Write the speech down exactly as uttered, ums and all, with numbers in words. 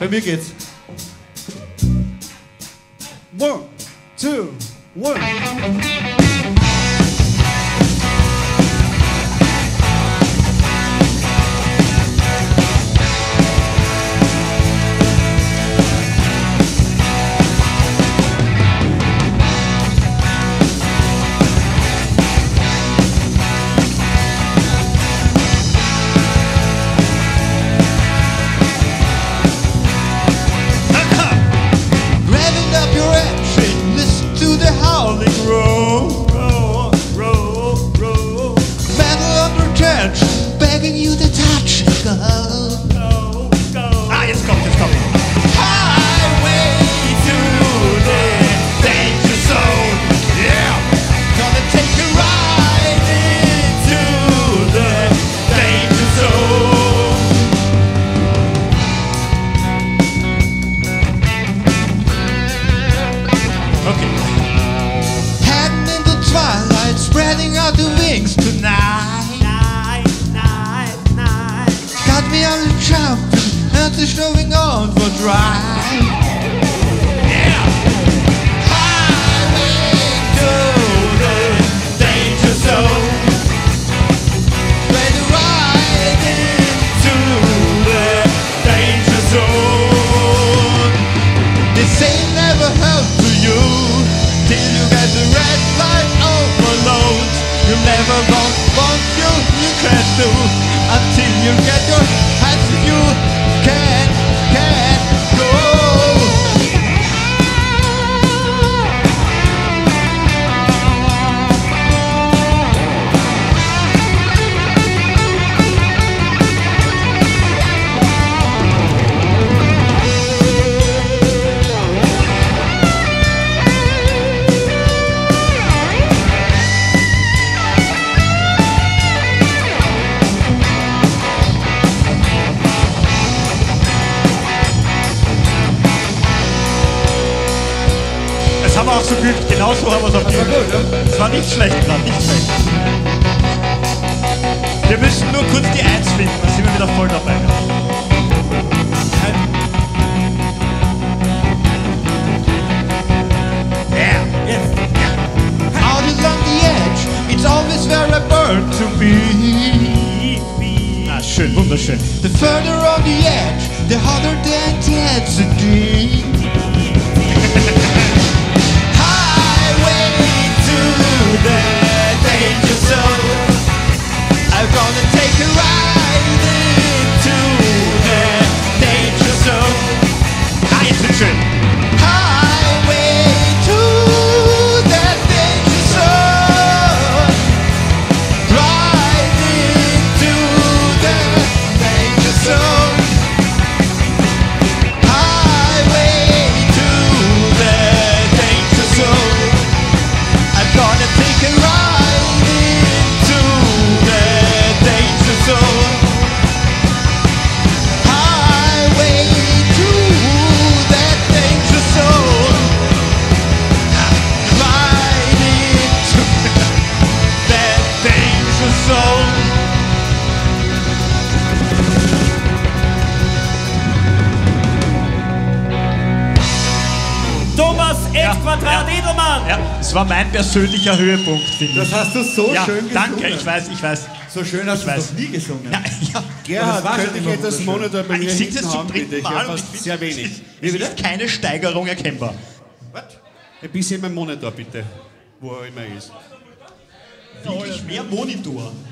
Bei mir geht's. One, two, one. Genau so haben wir es auf die Es war nicht schlecht gerade, nicht schlecht. Wir müssen nur kurz die Eins finden, dann sind wir wieder voll dabei. Yeah, yes, yeah. Out along the edge, it's always where I burn to be. Ah, schön, wunderschön. The further on the edge, the harder the intensity. The danger zone. I'm gonna take a ride into the danger zone. Ah, jetzt wird schön. Highway to the danger zone. Ride into the danger zone. Highway to the danger zone. I'm gonna take a ride into the danger zone. Highway to that danger zone. Ride into that danger zone. Thomas F. Quadrat Edelmann. Ja, das war mein persönlicher Höhepunkt, finde ich. Das hast du so ja, schön gesungen. Danke, ich weiß, ich weiß. So schön hast ich du weiß. noch nie gesungen. Ja, ja. Gerhard, könnte ich jetzt das Monitor bei mir Ich singe hinten es zum haben, dritten bitte? Ich Mal habe und fast ich sehr wenig. Es ist keine Steigerung erkennbar. Was? Ein bisschen mein Monitor, bitte. Wo er immer ist. Wirklich mehr Monitor.